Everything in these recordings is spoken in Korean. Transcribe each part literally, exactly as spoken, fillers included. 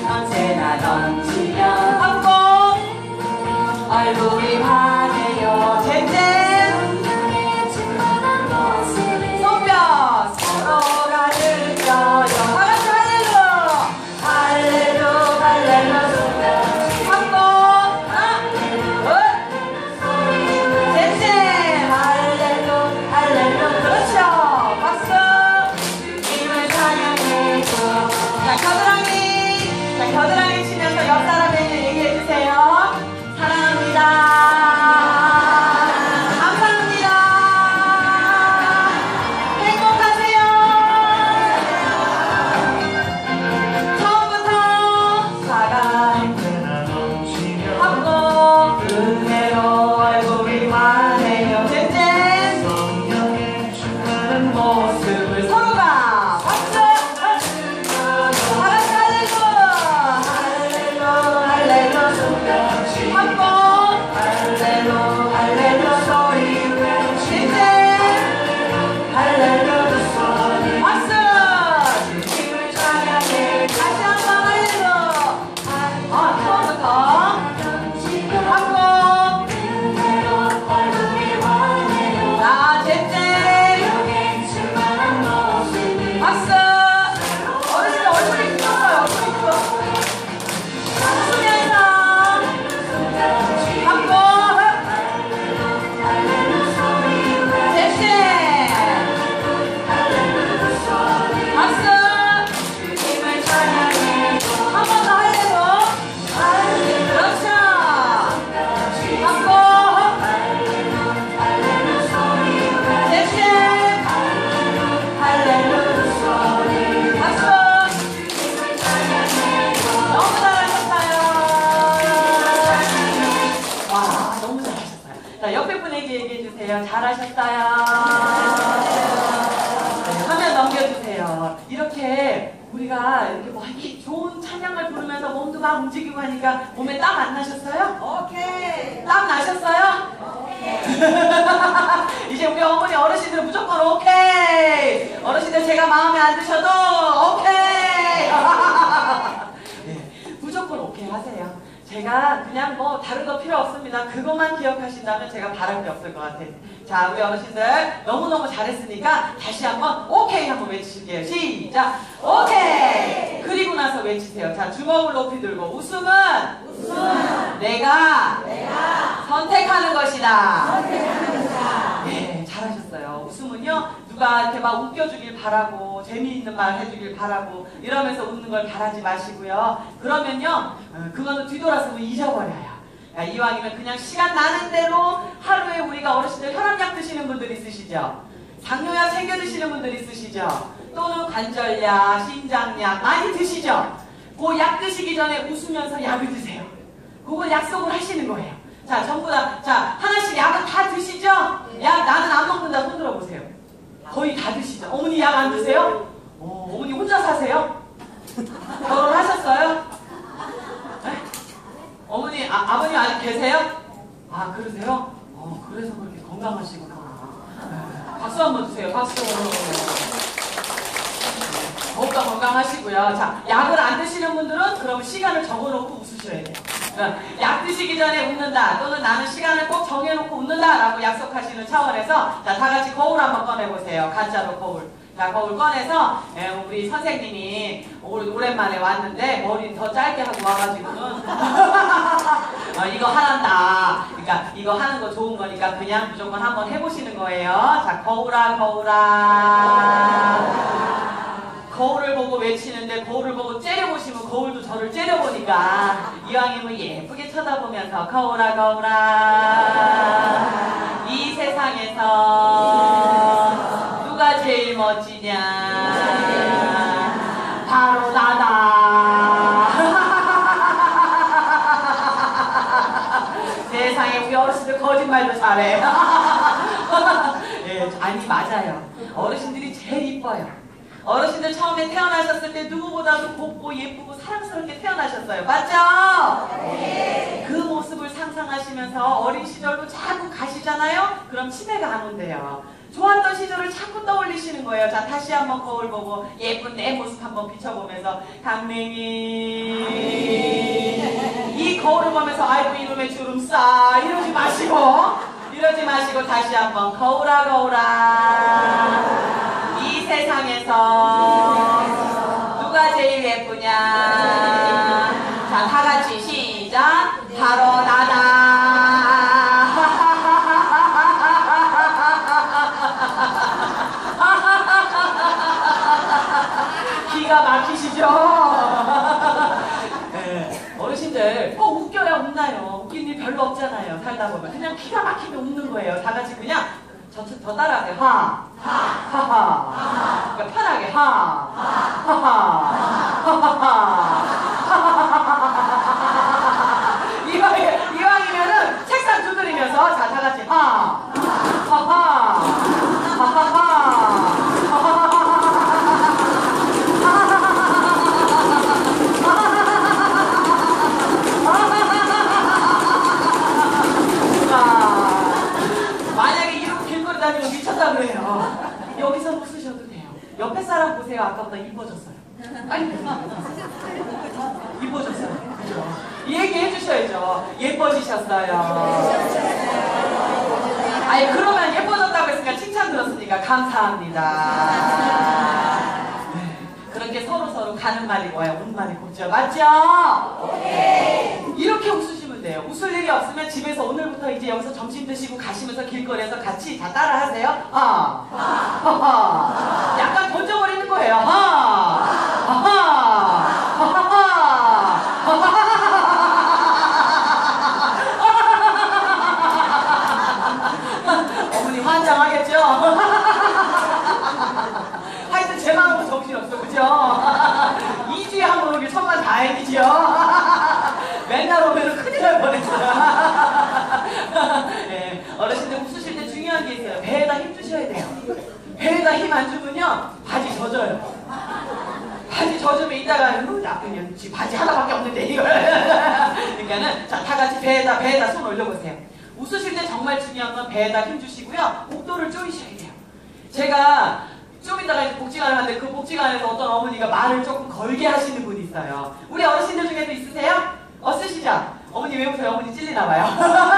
언제나 넘치면 한번 얼굴이 환해요. 잼잼 손뼉 서로가 느껴요. 다같이 할렐루 할렐루 할렐루 한번 잼잼 할렐루 할렐루 그렇죠. 박수 주님을 찬양해줘. 자 겨드랑이 자 겨드랑이 치면서 옆 사람에게 얘기해주세요. 사랑합니다. 감사합니다. 행복하세요. 처음부터 사랑 하고 은혜로 얼굴이 환해요. 잼잼 성령의 축하는 모습을 서로가 박수 다같이 할렐루 할렐루 할렐루 한번 할렐루 할렐루 소리 잼잼 할렐루 박수 주님을 찬양해. 다시 한번 할렐루 어 처음부터 한번 자 잼잼 박수 어르신들 얼굴이 크셨어요. 얼굴이 크셨어. 웃으면서 한번 잼잼 박수 주님을 찬양해. 한 번 더 할래요. 그렇죠. 한번 잼잼 할렐루 박수 너무 잘하셨어요. 와 너무 잘하셨어요. 자 옆에 분에게 얘기해주세요. 잘하셨어요. 네, 화면 넘겨주세요. 이렇게 우리가 이렇게 뭐 이 좋은 찬양을 부르면서 몸도 막 움직이고 하니까 몸에 땀 안 나셨어요? 오케이. 땀 나셨어요? 오케이. 이제 우리 어머니 어르신들은 무조건 오케이. 어르신들 제가 마음에 안 드셔도 오케이. 네, 무조건 오케이 하세요. 제가 그냥 뭐 다른 거 필요 없습니다. 그것만 기억하신다면 제가 바랄 게 없을 것 같아요. 자 우리 어르신들 너무너무 잘했으니까 다시 한번 오케이 한번 외치실게요. 시작 오케이. 그리고 나서 외치세요. 자 주먹을 높이 들고 웃음은, 웃음은 내가, 내가 선택하는 것이다. 선택하는 것이다. 네 잘하셨어요. 웃음은요 누가 이렇게 막 웃겨주길 바라고 재미있는 말 해주길 바라고 이러면서 웃는 걸 바라지 마시고요. 그러면요 어, 그거는 뒤돌아서면 잊어버려요. 야, 이왕이면 그냥 시간 나는 대로 하루에 우리가 어르신들 혈압약 드시는 분들 있으시죠? 당뇨약 챙겨 드시는 분들 있으시죠? 또는 관절약, 신장약 많이 드시죠? 그 약 드시기 전에 웃으면서 약을 드세요. 그걸 약속을 하시는 거예요. 자 전부 다 자 하나씩 약은 다 드시죠? 약 나는 안 먹는다 손 들어보세요. 거의 다 드시죠? 어머니 약 안 드세요? 어, 어머니 혼자 사세요? 결혼하셨어요? 네? 어머니, 아, 아버님 아직 계세요? 아 그러세요? 어 그래서 그렇게 건강하시구나. 네. 박수 한번 주세요. 박수. 더욱더 건강하시고요. 자 약을 안 드시는 분들은 그럼 시간을 적어놓고 웃으셔야 돼요. 약 드시기 전에 웃는다 또는 나는 시간을 꼭 정해놓고 웃는다 라고 약속하시는 차원에서 자 다같이 거울 한번 꺼내보세요. 가짜로 거울. 자 거울 꺼내서 에, 우리 선생님이 오늘 오랜만에 왔는데 머리 더 짧게 하고 와가지고는 어, 이거 하란다. 그러니까 이거 하는 거 좋은 거니까 그냥 무조건 한번 해보시는 거예요. 자 거울아 거울아 거울을 보고 외치는데 거울을 보고 째려보시면 거울도 저를 째려보니까 이왕이면 예쁘게 쳐다보면서 거울아 거울아 이 세상에서 누가 제일 멋지냐 바로 나다. 세상에 우리 어르신들 거짓말도 잘해. 예, 아니 맞아요. 어르신들이 제일 이뻐요. 어르신들 처음에 태어나셨을 때 누구보다도 곱고 예쁘고 사랑스럽게 태어나셨어요. 맞죠? 네. 그 모습을 상상하시면서 어린 시절로 자꾸 가시잖아요? 그럼 치매가 안 온대요. 좋았던 시절을 자꾸 떠올리시는 거예요. 자 다시 한번 거울 보고 예쁜 내 모습 한번 비춰보면서 강냉이 보면서 아이고 이놈의 주름 싸 이러지 마시고 이러지 마시고 다시 한번 거울아 거울아 이 세상에서 누가 제일 예쁘냐 자 다같이 시작 바로 나다 기가 막히시죠? 네, 어르신들 어 웃겨야 웃나요? 웃긴 일 별로 없잖아요. 살다 보면 그냥 기가 막히면 웃는 거예요. 다 같이 그냥 저, 더 따라하세요. 하, 하하, 그러니까 편하게 하, 하하, 하하하. 이왕 이왕이면은 책상 두드리면서 자 다 같이 하, 하하, 하하하. 만약에 이렇게 길거리 다니면 미쳤다 그래요. 여기서 웃으셔도 돼요. 옆에 사람 보세요. 아까보다 이뻐졌어요. 아니 이뻐졌어요. 그죠? 얘기해 주셔야죠. 예뻐지셨어요. 아니 그러면 예뻐졌다고 했으니까 칭찬 들었으니까 감사합니다. 네, 그렇게 서로 서로 가는 말이 뭐야? 오는 말이 곱죠. 맞죠? 네. 이렇게 웃으시면 돼요. 웃을 일이 없으면 집에서 오늘부터 이제 여기서 점심 드시고 가시면서 길거리에서 같이 다 따라 하세요. 하, 하하. 약간 던져버리는 거예요. 하, 하하, 하하하. 어머니 환장하겠죠? 하여튼 제 마음은 정신없어, 그죠? 이 주에 한 번 오길 천만 다행이죠? 맨날 오면 큰일 날 뻔했어요. 네, 어르신들 웃으실 때 중요한 게 있어요. 배에다 힘 주셔야 돼요. 배에다 힘 안 주면요, 바지 젖어요. 바지 젖으면 이따가, 나 그냥 지 바지 하나밖에 없는데, 이걸. 그러니까는, 자, 다 같이 배에다, 배에다 손 올려보세요. 웃으실 때 정말 중요한 건 배에다 힘 주시고요. 복도를 조이셔야 돼요. 제가 좀 이따가 이제 복지관을 하는데 그 복지관에서 어떤 어머니가 말을 조금 걸게 하시는 분이 있어요. 우리 어르신들 중에도 있으세요? 어, 쓰시죠? 어머니 왜 웃어요? 어머니 찔리나봐요.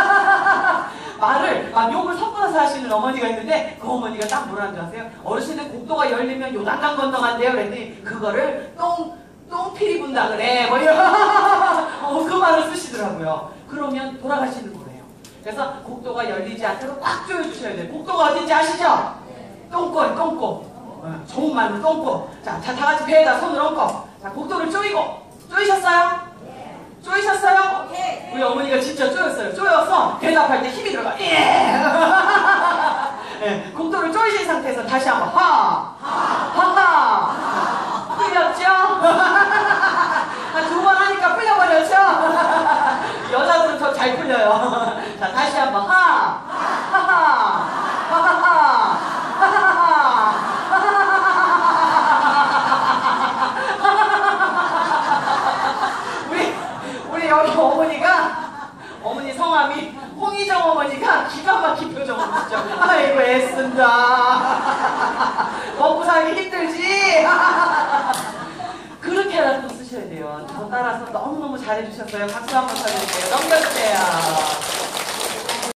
말을 막 욕을 섞어서 하시는 어머니가 있는데 그 어머니가 딱 뭐라는 줄 아세요? 어르신들 복도가 열리면 요단강 건너간대요. 그랬더니 그거를 똥, 똥피리 분다 그래. 뭐 이런 어, 그 말을 쓰시더라고요. 그러면 돌아가시는 거예요. 그래서 복도가 열리지 않도록 꽉 조여주셔야 돼요. 복도가 어딘지 아시죠? 똥꼬, 똥꼬. 어, 좋은 말로 똥꼬. 자, 자, 다 같이 배에다 손을 얹고. 자, 복도를 조이고. 조이셨어요? 조이셨어요? 오케이. 우리 어머니가 진짜 조였어요. 조여서 대답할 때 힘이 들어가. 예! 네, 복도를 조이신 상태에서 다시 한번 하! 하하! 풀렸죠? 한 두 번 하니까 풀려버렸죠? 여자들은 더 잘 풀려요. 자, 다시 한번 하! 하하! 하하하! 우리 우리 여기 어머니가 어머니 성함이 홍희정 어머니가 기가 막힌 표정을 짓죠. 아이고 애쓴다. 먹고 살기 힘들지. 그렇게라도 쓰셔야 돼요. 저 따라서 너무너무 잘해주셨어요. 박수 한번 쳐주세요. 넘겨주세요.